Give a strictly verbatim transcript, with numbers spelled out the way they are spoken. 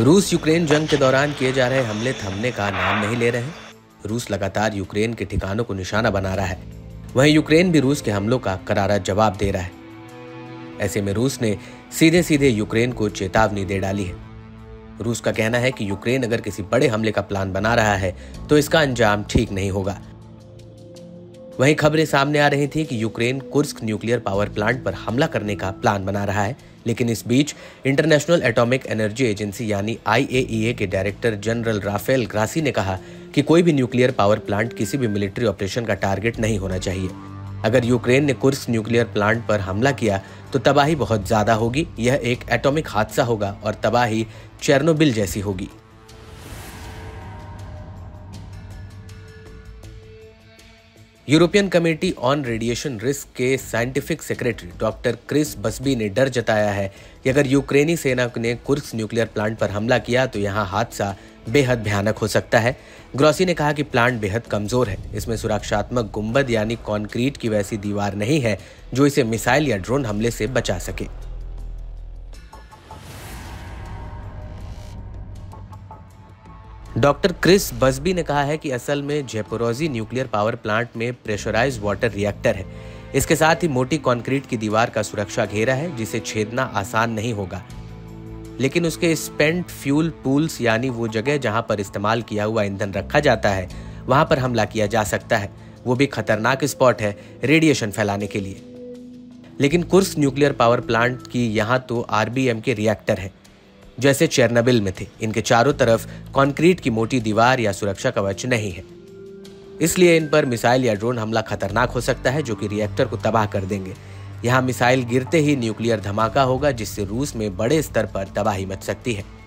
रूस यूक्रेन जंग के दौरान किए जा रहे हमले थमने का नाम नहीं ले रहे हैं। रूस लगातार यूक्रेन के ठिकानों को निशाना बना रहा है, वहीं यूक्रेन भी रूस के हमलों का करारा जवाब दे रहा है। ऐसे में रूस ने सीधे सीधे यूक्रेन को चेतावनी दे डाली है। रूस का कहना है कि यूक्रेन अगर किसी बड़े हमले का प्लान बना रहा है तो इसका अंजाम ठीक नहीं होगा। वहीं खबरें सामने आ रही थी कि Ukraine Kursk nuclear power plant पर हमला करने का प्लान बना रहा है, लेकिन इस बीच इंटरनेशनल एटॉमिक एनर्जी एजेंसी यानी आई ए ई ए के डायरेक्टर जनरल राफेल ग्रासी ने कहा कि कोई भी न्यूक्लियर पावर प्लांट किसी भी मिलिट्री ऑपरेशन का टारगेट नहीं होना चाहिए। अगर यूक्रेन ने कुर्स्क न्यूक्लियर प्लांट पर हमला किया तो तबाही बहुत ज्यादा होगी। यह एक एटॉमिक हादसा होगा और तबाही चेर्नोबिल जैसी होगी। European committee on radiation risk के scientific secretary doctor Chris Busby ने डर जताया है कि अगर यूक्रेनी सेना ने कुर्स्क न्यूक्लियर प्लांट पर हमला किया तो यहां हादसा बेहद भयानक हो सकता है। ग्रॉसी ने कहा कि प्लांट बेहद कमजोर है, इसमें सुरक्षात्मक गुंबद यानी कंक्रीट की वैसी दीवार नहीं है जो इसे मिसाइल या ड्रोन हमले से बचा सके। डॉक्टर क्रिस बसबी ने कहा है कि असल में ज़ेपोरोज़ी न्यूक्लियर पावर प्लांट में प्रेशराइज्ड वाटर रिएक्टर है। इसके साथ ही मोटी कंक्रीट की दीवार का सुरक्षा घेरा है जिसे छेदना आसान नहीं होगा, लेकिन उसके स्पेंट फ्यूल पूल्स यानी वो जगह जहां पर इस्तेमाल किया हुआ ईंधन रखा जाता है वहां पर हमला किया जा सकता है। वो भी खतरनाक स्पॉट है रेडिएशन फैलाने के लिए। लेकिन कुर्स्क न्यूक्लियर पावर प्लांट की यहाँ तो R B M K reactor है जैसे चेर्नोबिल में थे। इनके चारों तरफ कंक्रीट की मोटी दीवार या सुरक्षा कवच नहीं है, इसलिए इन पर मिसाइल या ड्रोन हमला खतरनाक हो सकता है जो कि रिएक्टर को तबाह कर देंगे। यहाँ मिसाइल गिरते ही न्यूक्लियर धमाका होगा जिससे रूस में बड़े स्तर पर तबाही मच सकती है।